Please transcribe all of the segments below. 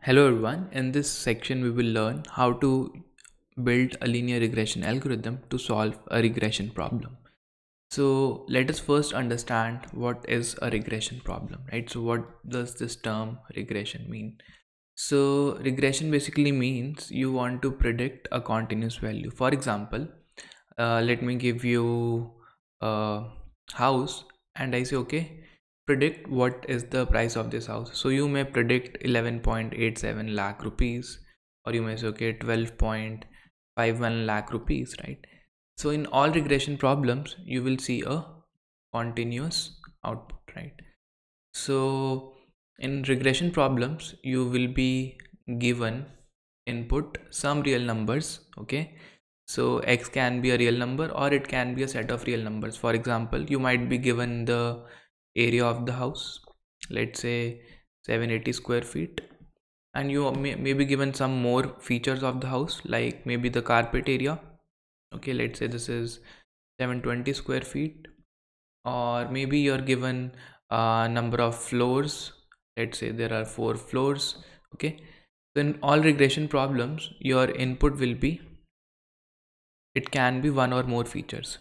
Hello everyone, in this section we will learn how to build a linear regression algorithm to solve a regression problem. So let us first understand what is a regression problem, right? So what does this term regression mean? So regression basically means you want to predict a continuous value. For example, let me give you a house and I say, okay, predict what is the price of this house. So you may predict 11.87 lakh rupees, or you may say, okay, 12.51 lakh rupees, right? So in all regression problems you will see a continuous output, right? So in regression problems you will be given input some real numbers, okay? So x can be a real number or it can be a set of real numbers. For example, you might be given the area of the house, let's say 780 square feet, and you may be given some more features of the house, like maybe the carpet area. Okay, let's say this is 720 square feet, or maybe you're given a number of floors. Let's say there are 4 floors. Okay, so in all regression problems your input will be, it can be one or more features,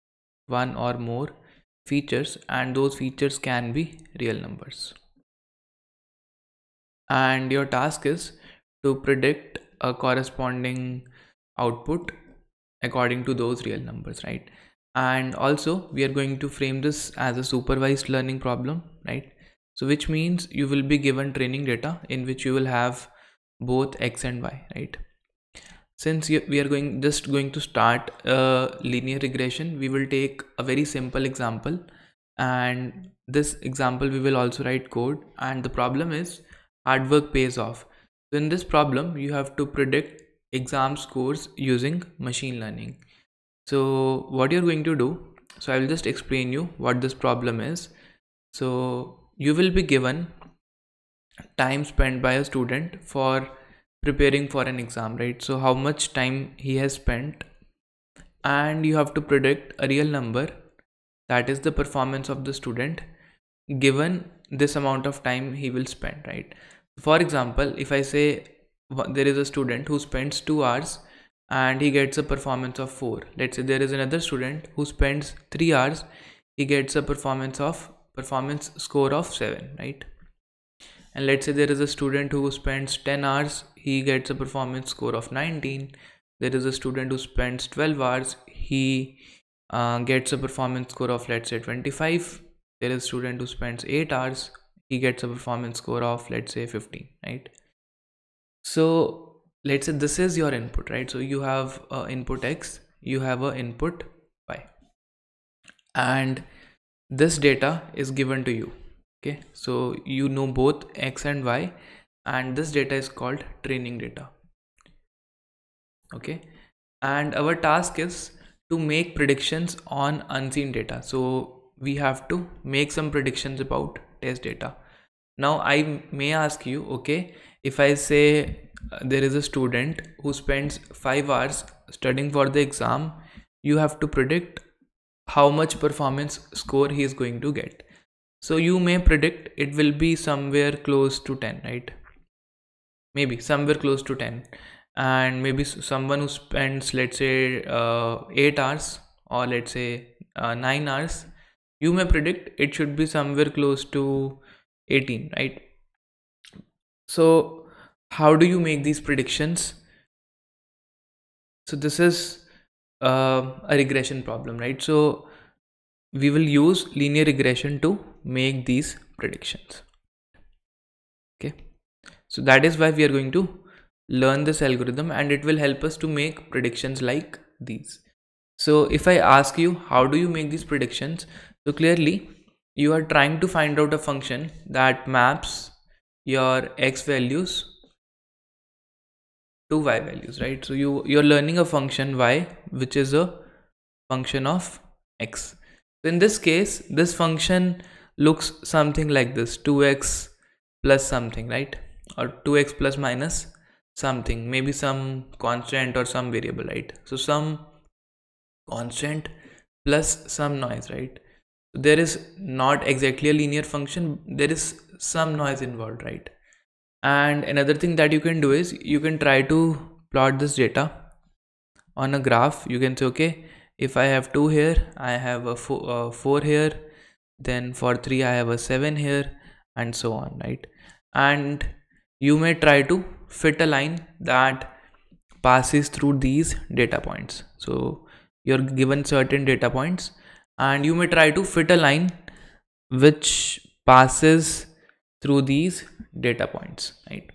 and those features can be real numbers, and your task is to predict a corresponding output according to those real numbers, right? And also we are going to frame this as a supervised learning problem, right? So which means you will be given training data in which you will have both x and y, right? Since we are going to start linear regression, we will take a very simple example, and this example we will also write code, and the problem is hard work pays off. So in this problem you have to predict exam scores using machine learning. So what you're going to do, so I will just explain you what this problem is. So you will be given time spent by a student for preparing for an exam, right? So how much time he has spent, and you have to predict a real number, that is the performance of the student given this amount of time he will spend, right? For example, if I say there is a student who spends 2 hours and he gets a performance of 4. Let's say there is another student who spends 3 hours, he gets a performance score of 7, right? And let's say there is a student who spends 10 hours, he gets a performance score of 19. There is a student who spends 12 hours, he gets a performance score of, let's say, 25. There is a student who spends 8 hours, he gets a performance score of, let's say, 15, right? So let's say this is your input, right? So you have input x, you have a input y, and this data is given to you. Okay, so you know both x and y, and this data is called training data. Okay, and our task is to make predictions on unseen data. So we have to make some predictions about test data. Now I may ask you, okay, if I say there is a student who spends 5 hours studying for the exam, you have to predict how much performance score he is going to get. So you may predict it will be somewhere close to 10, right? Maybe somewhere close to 10. And maybe someone who spends, let's say, 8 hours, or let's say 9 hours, you may predict it should be somewhere close to 18, right? So how do you make these predictions? So this is a regression problem, right? So we will use linear regression to make these predictions. Okay, so that is why we are going to learn this algorithm, and it will help us to make predictions like these. So if I ask you how do you make these predictions, so clearly you are trying to find out a function that maps your x values to y values, right? So you're learning a function y which is a function of x. So in this case, this function looks something like this: 2x plus something, right? Or 2x plus minus something, maybe some constant or some variable, right? So some constant plus some noise, right? There is not exactly a linear function, there is some noise involved, right? And another thing that you can do is you can try to plot this data on a graph. You can say, okay, if I have 2 here, I have a 4 here, then for 3 I have a 7 here, and so on, right? And you may try to fit a line that passes through these data points. So you're given certain data points and you may try to fit a line which passes through these data points, right?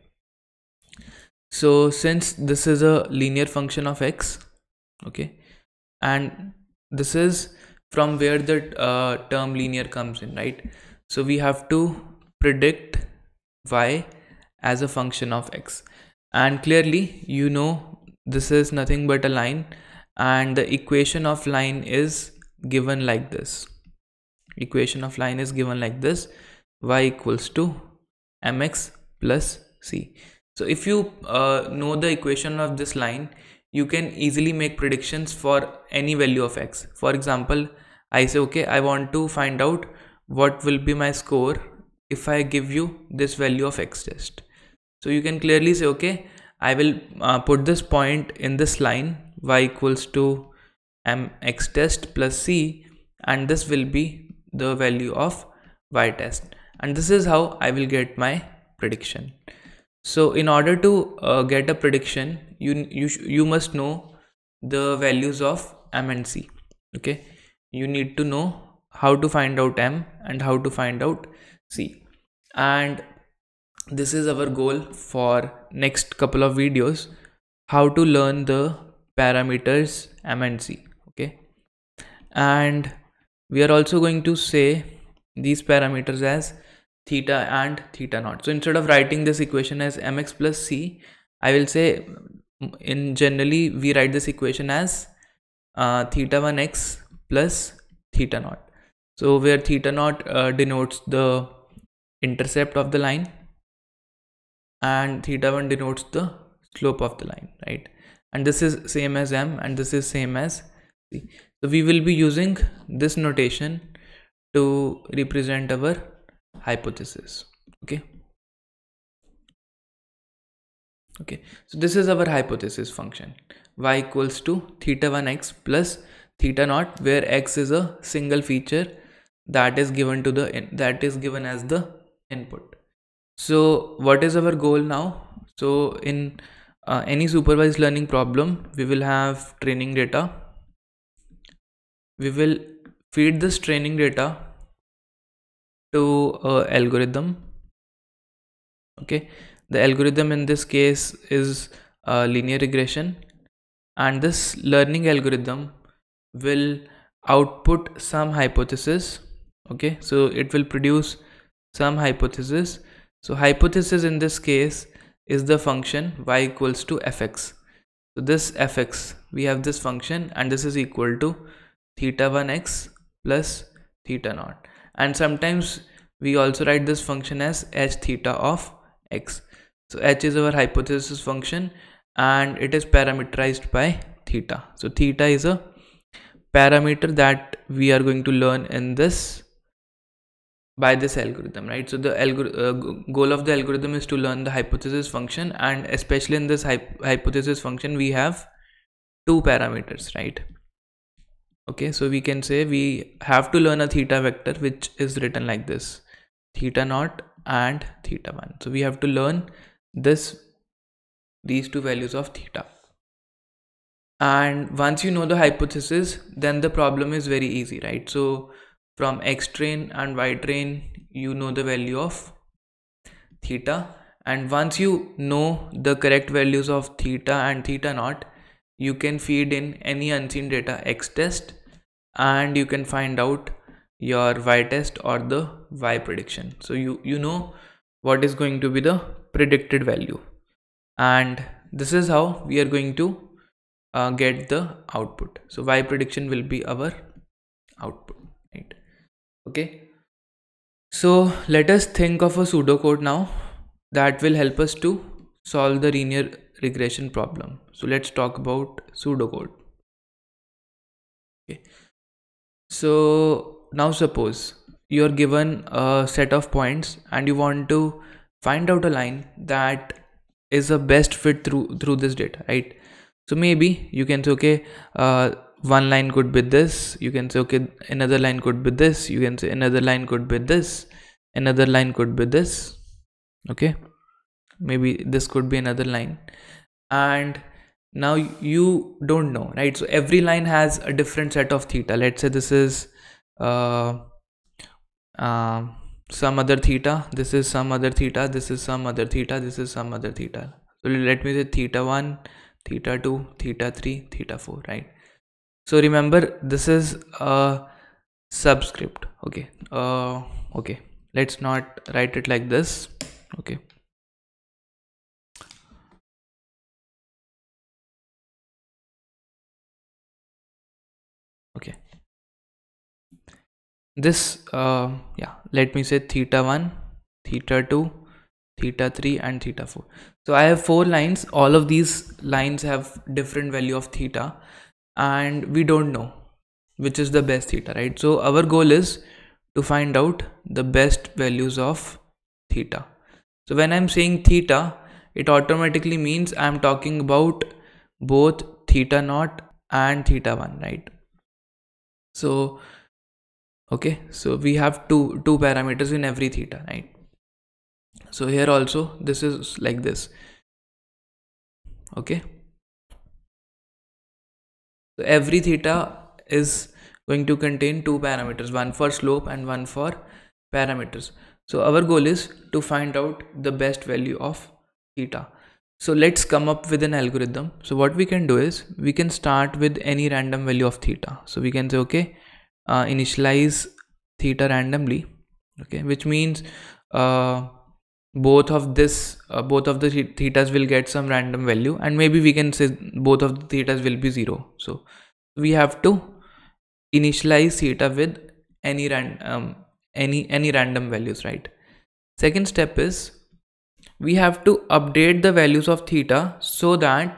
So since this is a linear function of x, okay, and this is from where the term linear comes in, right? So we have to predict y as a function of x, and clearly you know this is nothing but a line, and the equation of line is given like this. Equation of line is given like this: y equals to mx plus c. So if you know the equation of this line, you can easily make predictions for any value of x. For example, I say, okay, I want to find out what will be my score if I give you this value of x test. So you can clearly say, okay, I will put this point in this line, y equals to mx test plus c, and this will be the value of y test, and this is how I will get my prediction. So in order to get a prediction, you must know the values of m and c. Okay, you need to know how to find out m and how to find out c, and this is our goal for next couple of videos, how to learn the parameters m and c. Okay, and we are also going to say these parameters as theta and theta naught. So instead of writing this equation as mx plus c, I will say, in generally we write this equation as theta 1x plus theta naught. So where theta naught denotes the intercept of the line and theta 1 denotes the slope of the line, right? And this is same as m and this is same as c. So we will be using this notation to represent our hypothesis. Okay, so this is our hypothesis function: y equals to theta 1x plus theta naught, where x is a single feature that is given to given as the input. So what is our goal now? So in any supervised learning problem, we will have training data. We will feed this training data to an algorithm. Okay, the algorithm in this case is linear regression, and this learning algorithm will output some hypothesis. Okay, so it will produce some hypothesis. So hypothesis in this case is the function y equals to fx. So this fx, we have this function, and this is equal to theta 1x plus theta naught, and sometimes we also write this function as h theta of x. So h is our hypothesis function and it is parameterized by theta. So theta is a parameter that we are going to learn in this by this algorithm, right? So the goal of the algorithm is to learn the hypothesis function, and especially in this hypothesis function we have two parameters, right? Okay, so we can say we have to learn a theta vector which is written like this: theta naught and theta 1. So we have to learn these two values of theta, and once you know the hypothesis, then the problem is very easy, right? So from x train and y train, you know the value of theta, and once you know the correct values of theta and theta naught, you can feed in any unseen data x test and you can find out your y test or the y prediction. So you know what is going to be the predicted value, and this is how we are going to get the output. So y prediction will be our output, right? Okay, so let us think of a pseudocode now that will help us to solve the linear regression problem. So let's talk about pseudocode. Okay, so now suppose you are given a set of points and you want to find out a line that is a best fit through this data, right? So maybe you can say, okay, one line could be this, you can say, okay, another line could be this, you can say another line could be this, another line could be this, okay, maybe this could be another line. And now you don't know, right? So every line has a different set of theta. Let's say this is some other theta, this is some other theta, this is some other theta, this is some other theta. So let me say theta 1, theta 2, theta 3, theta 4, right? So remember, this is a subscript, okay? Okay, let's not write it like this, okay? Okay, this yeah, let me say theta 1, theta 2, theta 3 and theta 4. So I have 4 lines. All of these lines have different value of theta, and we don't know which is the best theta, right? So our goal is to find out the best values of theta. So when I'm saying theta, it automatically means I'm talking about both theta naught and theta 1, right? So okay, so we have two parameters in every theta, right? So here also this is like this, okay? So every theta is going to contain 2 parameters, one for slope and one for parameters. So our goal is to find out the best value of theta. So let's come up with an algorithm. So what we can do is we can start with any random value of theta. So we can say, okay, initialize theta randomly, okay, which means both of the thetas will get some random value, and maybe we can say both of the thetas will be 0. So we have to initialize theta with any random values, right? Second step is we have to update the values of theta so that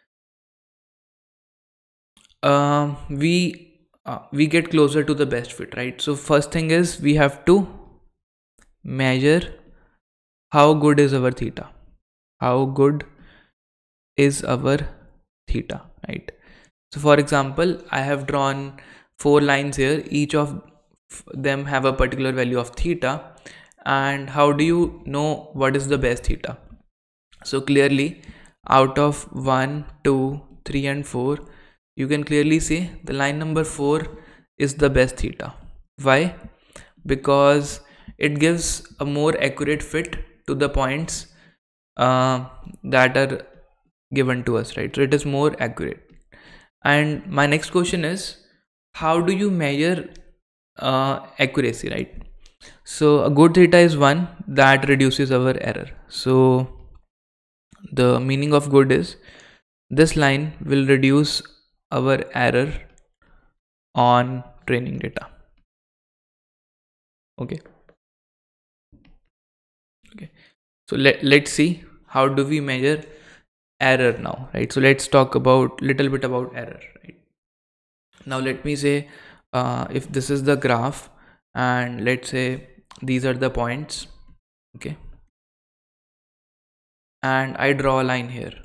we get closer to the best fit, right? So first thing is we have to measure how good is our theta, right? So for example, I have drawn 4 lines here, each of them have a particular value of theta. And how do you know what is the best theta? So clearly, out of 1, 2, 3 and 4, you can clearly see the line number 4 is the best theta. Why? Because it gives a more accurate fit to the points that are given to us, right? So it is more accurate. And my next question is, how do you measure accuracy, right? So a good theta is one that reduces our error. So the meaning of good is this line will reduce our error on training data. Okay. So let's see how do we measure error now, right? So let's talk about little bit about error, right? Now let me say if this is the graph and let's say these are the points, okay, and I draw a line here,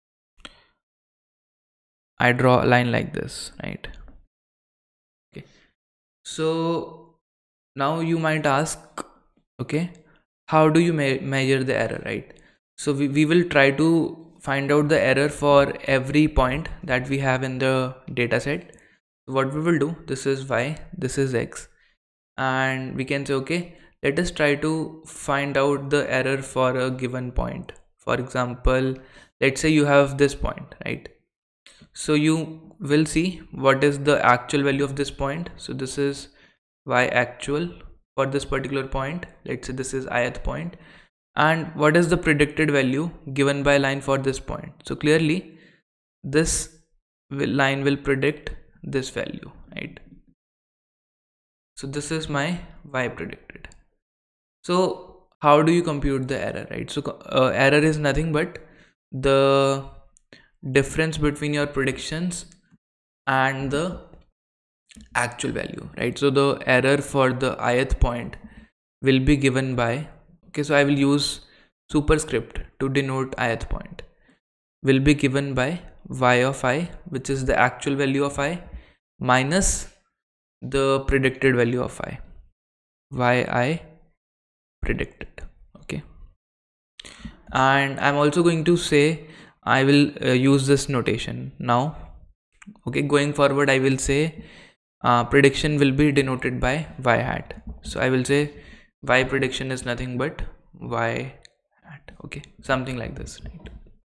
I draw a line like this, right? Okay, so now you might ask, okay, how do you measure the error, right? So we will try to find out the error for every point that we have in the data set. What we will do, this is y, this is x, and we can say, okay, let us try to find out the error for a given point. For example, let's say you have this point, right? So you will see what is the actual value of this point. So this is y actual for this particular point. Let's say this is ith point, and what is the predicted value given by line for this point. So clearly this line will predict this value, right? So this is my y predicted. So how do you compute the error, right? So error is nothing but the difference between your predictions and the actual value, right? So the error for the ith point will be given by, okay, so I will use superscript to denote ith point will be given by y of I, which is the actual value of I, minus the predicted value of I, yi predicted. Okay, and I'm also going to say I will use this notation now. Okay, going forward I will say prediction will be denoted by y hat. So I will say y prediction is nothing but y hat. Okay, something like this, right?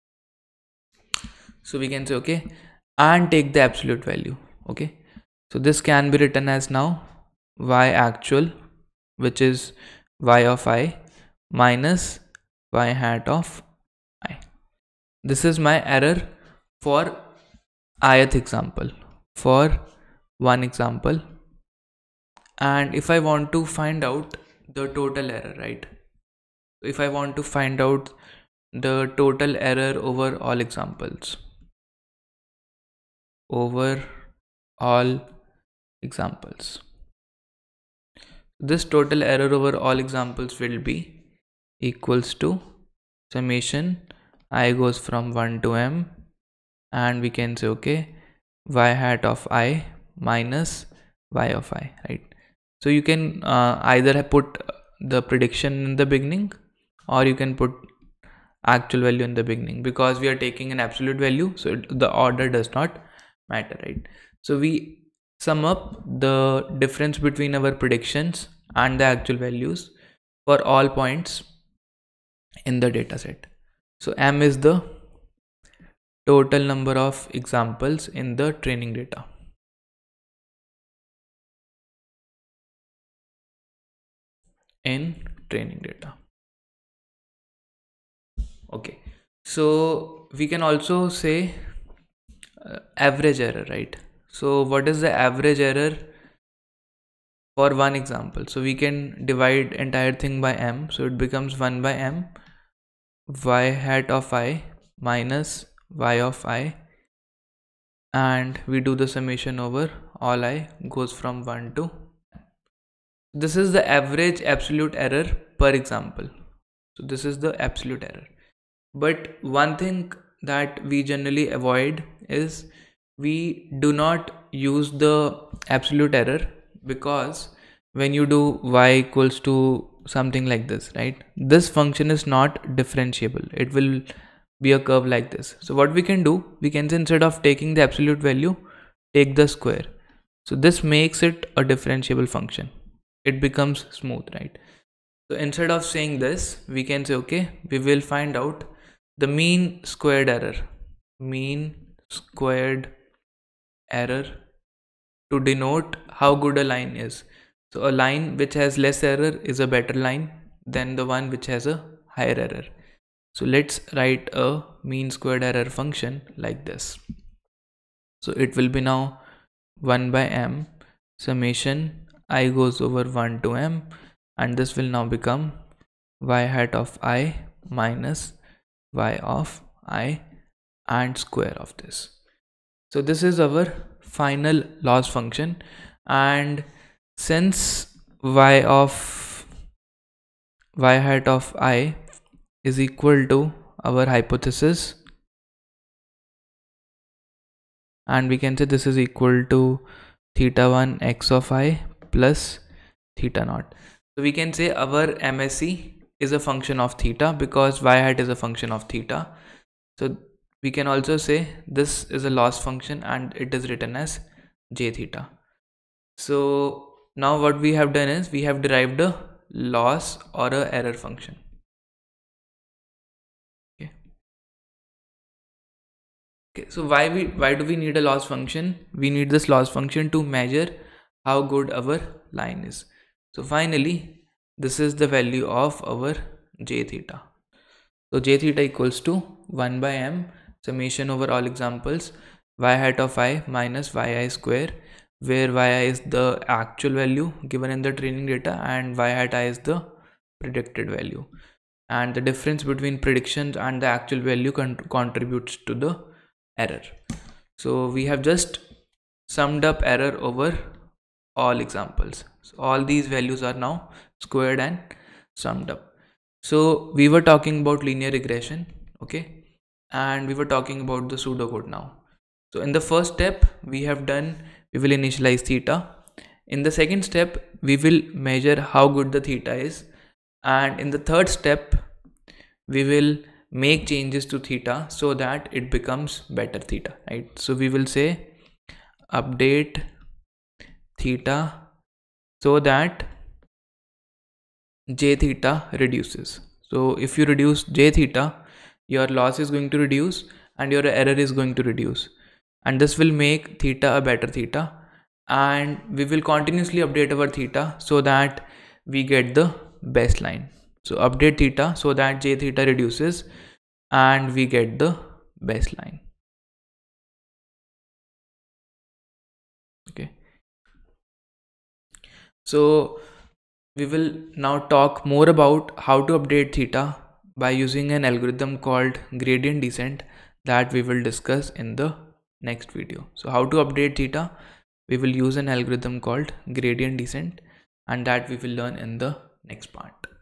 So we can say okay, and take the absolute value. Okay, so this can be written as now y actual, which is y of I minus y hat of I. This is my error for ith example, for one example. And if I want to find out the total error, right? If I want to find out the total error over all examples, this total error over all examples will be equals to summation I goes from 1 to m, and we can say okay, y hat of I minus y of I, right? So you can either put the prediction in the beginning, or you can put actual value in the beginning, because we are taking an absolute value, so the order does not matter, right? So we sum up the difference between our predictions and the actual values for all points in the data set. So m is the total number of examples in the training data. Okay, so we can also say average error, right? So what is the average error for one example? So we can divide entire thing by m, so it becomes 1 by m y hat of I minus y of I, and we do the summation over all I goes from 1 to m. This is the average absolute error per example. So this is the absolute error. But one thing that we generally avoid is we do not use the absolute error, because when you do y equals to something like this, right, this function is not differentiable. It will be a curve like this. So what we can do, we can say instead of taking the absolute value, take the square. So this makes it a differentiable function. It becomes smooth, right? So instead of saying this, we can say okay, we will find out the mean squared error to denote how good a line is. So a line which has less error is a better line than the one which has a higher error. So let's write a mean squared error function like this. So it will be now 1 by m summation I goes over 1 to m, and this will now become y hat of I minus y of I and square of this. So this is our final loss function, and since y hat of I is equal to our hypothesis, and we can say this is equal to theta 1 x of I plus theta naught. So we can say our MSE is a function of theta, because y hat is a function of theta. So we can also say this is a loss function and it is written as j theta. So now what we have done is we have derived a loss or a error function. Okay, so why do we need a loss function? We need this loss function to measure how good our line is. So finally, this is the value of our j theta. So j theta equals to 1 by m summation over all examples y hat of I minus yi square, where yi is the actual value given in the training data and y hat I is the predicted value, and the difference between predictions and the actual value contributes to the error. So we have just summed up error over all examples. So all these values are now squared and summed up. So we were talking about linear regression, okay, and we were talking about the pseudocode now. So in the first step we have done, we will initialize theta. In the second step we will measure how good the theta is, and in the third step we will make changes to theta so that it becomes better theta, right? So we will say update theta so that j theta reduces. So if you reduce j theta, your loss is going to reduce and your error is going to reduce, and this will make theta a better theta, and we will continuously update our theta so that we get the baseline. So update theta so that j theta reduces and we get the baseline. Okay, so we will now talk more about how to update theta by using an algorithm called gradient descent that we will discuss in the next video. So how to update theta, we will use an algorithm called gradient descent, and that we will learn in the next part.